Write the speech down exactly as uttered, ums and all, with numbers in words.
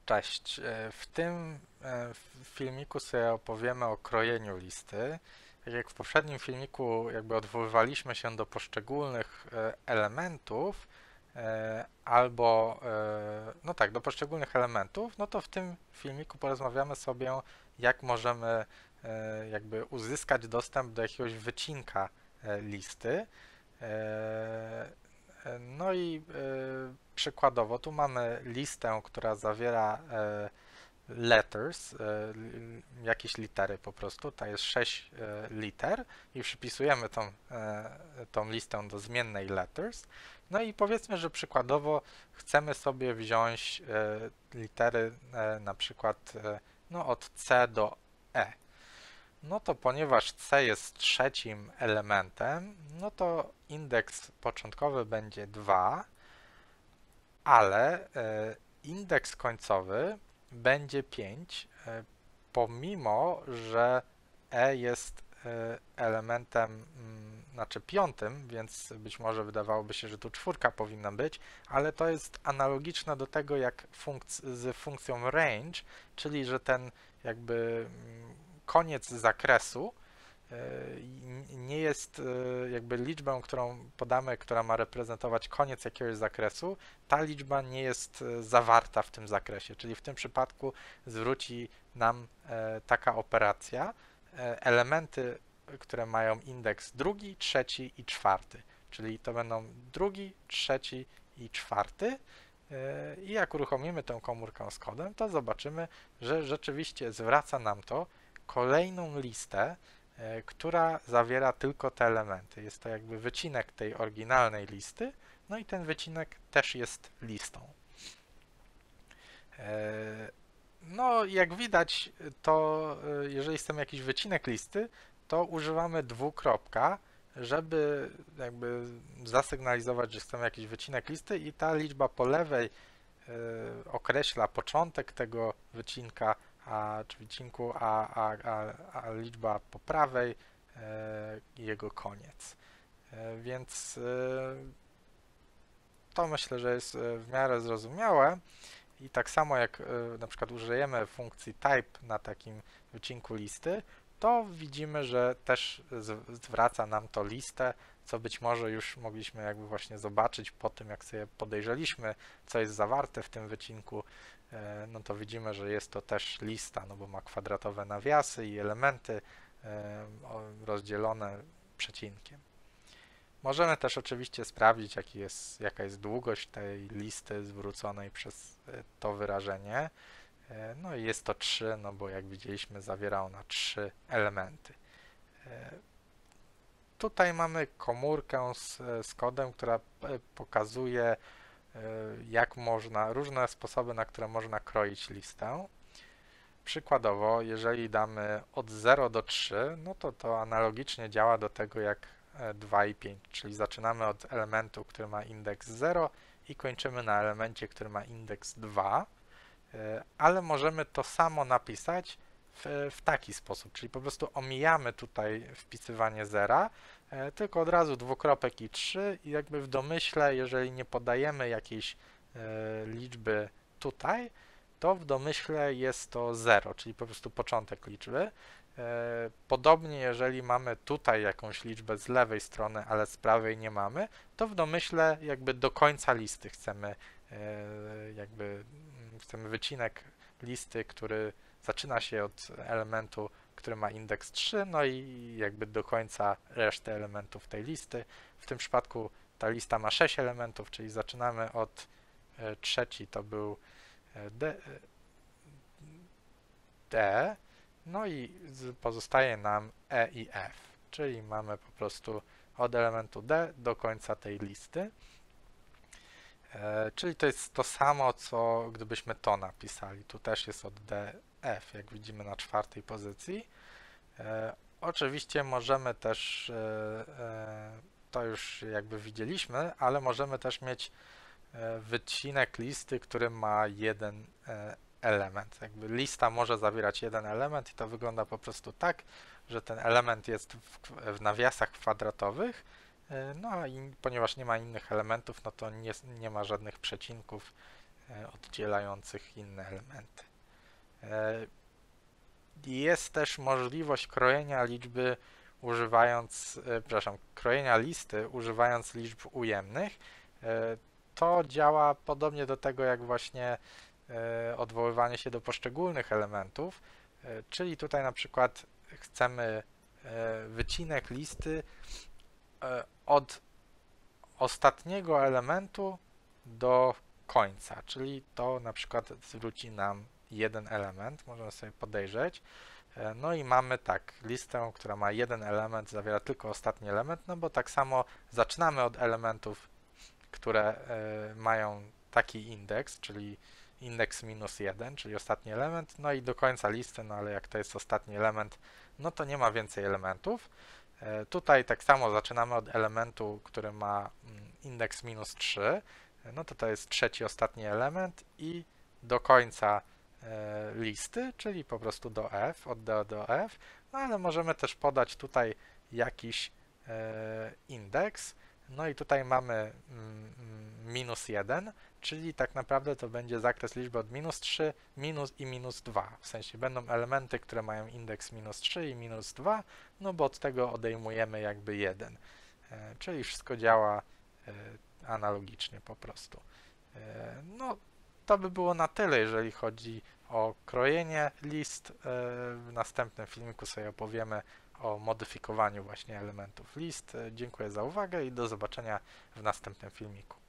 Cześć. E, W tym e, w filmiku sobie opowiemy o krojeniu listy. Tak jak w poprzednim filmiku jakby odwoływaliśmy się do poszczególnych e, elementów e, albo e, no tak, do poszczególnych elementów, no to w tym filmiku porozmawiamy sobie jak możemy e, jakby uzyskać dostęp do jakiegoś wycinka e, listy. E, no i e, przykładowo tu mamy listę, która zawiera e, letters, e, li- jakieś litery po prostu. To jest sześć e, liter i przypisujemy tą, e, tą listę do zmiennej letters. No i powiedzmy, że przykładowo chcemy sobie wziąć e, litery e, na przykład e, no, od C do E. No to ponieważ C jest trzecim elementem, no to indeks początkowy będzie dwa, ale e, indeks końcowy będzie pięć, e, pomimo że E jest e, elementem, mm, znaczy piątym, więc być może wydawałoby się, że tu czwórka powinna być, ale to jest analogiczne do tego jak funkc- z funkcją range, czyli że ten jakby mm, koniec zakresu e, nie jest e, jakby liczbą, którą podamy, która ma reprezentować koniec jakiegoś zakresu, ta liczba nie jest e, zawarta w tym zakresie, czyli w tym przypadku zwróci nam e, taka operacja e, elementy, które mają indeks drugi, trzeci i czwarty, czyli to będą drugi, trzeci i czwarty. E, I jak uruchomimy tę komórkę z kodem, to zobaczymy, że rzeczywiście zwraca nam to kolejną listę, e, która zawiera tylko te elementy. Jest to jakby wycinek tej oryginalnej listy, no i ten wycinek też jest listą. E, No, jak widać, to e, jeżeli chcemy jakiś wycinek listy, to używamy dwukropka, żeby jakby zasygnalizować, że chcemy jakiś wycinek listy i ta liczba po lewej e, określa początek tego wycinka, a, czy wycinku, a, a, a, a liczba po prawej e, jego koniec. E, Więc e, to myślę, że jest e, w miarę zrozumiałe. I tak samo jak e, na przykład użyjemy funkcji type na takim wycinku listy, to widzimy, że też zwraca nam to listę, co być może już mogliśmy jakby właśnie zobaczyć po tym, jak sobie podejrzeliśmy, co jest zawarte w tym wycinku, e, no to widzimy, że jest to też lista, no bo ma kwadratowe nawiasy i elementy e, rozdzielone przecinkiem. Możemy też oczywiście sprawdzić, jaki jest, jaka jest długość tej listy zwróconej przez e, to wyrażenie. E, No i jest to trzy, no bo jak widzieliśmy, zawiera ona trzy elementy. E, Tutaj mamy komórkę z, z kodem, która e, pokazuje, e, jak można, różne sposoby, na które można kroić listę. Przykładowo, jeżeli damy od zera do trzech, no to to analogicznie działa do tego jak e, dwa i pięć, czyli zaczynamy od elementu, który ma indeks zero i kończymy na elemencie, który ma indeks dwa, e, ale możemy to samo napisać w, w taki sposób, czyli po prostu omijamy tutaj wpisywanie zera, e, tylko od razu dwukropek i trzy i jakby w domyśle, jeżeli nie podajemy jakiejś e, liczby tutaj, to w domyśle jest to zero, czyli po prostu początek liczby. E, Podobnie, jeżeli mamy tutaj jakąś liczbę z lewej strony, ale z prawej nie mamy, to w domyśle jakby do końca listy chcemy e, jakby mm, chcemy wycinek listy, który zaczyna się od elementu, który ma indeks trzy, no i jakby do końca reszty elementów tej listy. W tym przypadku ta lista ma sześć elementów, czyli zaczynamy od e, trzeci, to był D, D, no i pozostaje nam E i F, czyli mamy po prostu od elementu D do końca tej listy. E, czyli to jest to samo, co gdybyśmy to napisali. Tu też jest od D, F, jak widzimy na czwartej pozycji. E, oczywiście możemy też, e, e, to już jakby widzieliśmy, ale możemy też mieć e, wycinek listy, który ma jeden e, element. Jakby lista może zawierać jeden element i to wygląda po prostu tak, że ten element jest w, w nawiasach kwadratowych, e, no i ponieważ nie ma innych elementów, no to nie, nie ma żadnych przecinków, oddzielających inne elementy. Jest też możliwość krojenia liczby używając, przepraszam, krojenia listy używając liczb ujemnych. To działa podobnie do tego, jak właśnie odwoływanie się do poszczególnych elementów, czyli tutaj na przykład chcemy wycinek listy od ostatniego elementu do końca, czyli to na przykład zwróci nam jeden element, możemy sobie podejrzeć. No i mamy tak, listę, która ma jeden element, zawiera tylko ostatni element, no bo tak samo zaczynamy od elementów, które mają taki indeks, czyli indeks minus jeden, czyli ostatni element, no i do końca listy, no ale jak to jest ostatni element, no to nie ma więcej elementów. Tutaj tak samo zaczynamy od elementu, który ma indeks minus trzy, no to to jest trzeci, ostatni element i do końca listy, czyli po prostu do f, od D do F, no ale możemy też podać tutaj jakiś indeks, no i tutaj mamy minus jeden, czyli tak naprawdę to będzie zakres liczby od minus trzy minus i minus dwa, w sensie będą elementy, które mają indeks minus trzy i minus dwa, no bo od tego odejmujemy jakby jeden, czyli wszystko działa analogicznie po prostu. No, to by było na tyle, jeżeli chodzi o krojenie list. W następnym filmiku sobie opowiemy o modyfikowaniu właśnie elementów list. Dziękuję za uwagę i do zobaczenia w następnym filmiku.